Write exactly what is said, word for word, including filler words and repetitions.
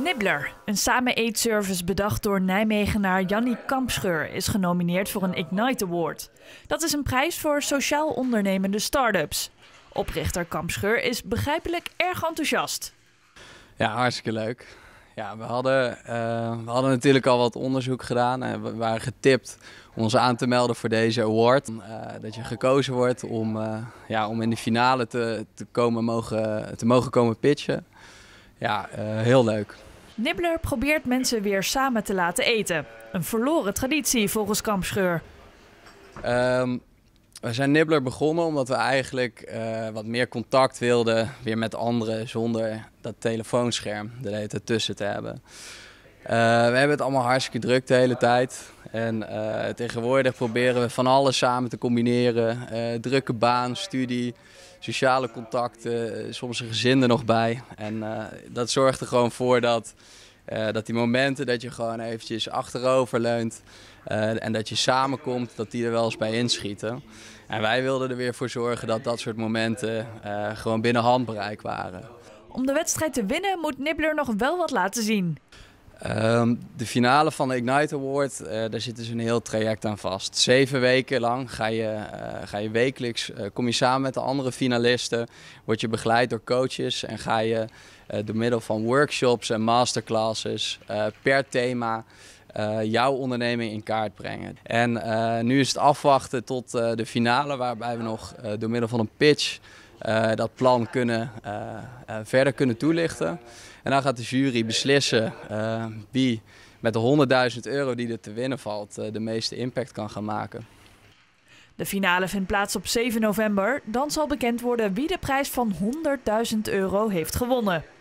Nibbler, een samen-eetservice bedacht door Nijmegenaar Jannie Kampscheur, is genomineerd voor een Ignite Award. Dat is een prijs voor sociaal ondernemende start-ups. Oprichter Kampscheur is begrijpelijk erg enthousiast. Ja, hartstikke leuk. Ja, we hadden, uh, we hadden natuurlijk al wat onderzoek gedaan en we waren getipt om ons aan te melden voor deze award. Uh, dat je gekozen wordt om, uh, ja, om in de finale te, te, komen mogen, te mogen komen pitchen. Ja, uh, heel leuk. Nibbler probeert mensen weer samen te laten eten. Een verloren traditie volgens Kampscheur. Um, we zijn Nibbler begonnen omdat we eigenlijk uh, wat meer contact wilden weer met anderen zonder dat telefoonscherm er de hele tijd tussen te hebben. Uh, we hebben het allemaal hartstikke druk de hele tijd. En uh, tegenwoordig proberen we van alles samen te combineren. Uh, drukke baan, studie, sociale contacten, soms een gezin er nog bij. En uh, dat zorgt er gewoon voor dat, uh, dat die momenten dat je gewoon eventjes achterover leunt uh, en dat je samenkomt, dat die er wel eens bij inschieten. En wij wilden er weer voor zorgen dat dat soort momenten uh, gewoon binnen handbereik waren. Om de wedstrijd te winnen moet Nibbler nog wel wat laten zien. Um, de finale van de Ignite Award, uh, daar zit dus een heel traject aan vast. Zeven weken lang ga je, uh, ga je wekelijks, uh, kom je samen met de andere finalisten, word je begeleid door coaches en ga je uh, door middel van workshops en masterclasses uh, per thema uh, jouw onderneming in kaart brengen. En uh, nu is het afwachten tot uh, de finale, waarbij we nog uh, door middel van een pitch uh, dat plan kunnen, uh, uh, verder kunnen toelichten. En dan gaat de jury beslissen uh, wie met de honderdduizend euro die er te winnen valt uh, de meeste impact kan gaan maken. De finale vindt plaats op zeven november. Dan zal bekend worden wie de prijs van honderdduizend euro heeft gewonnen.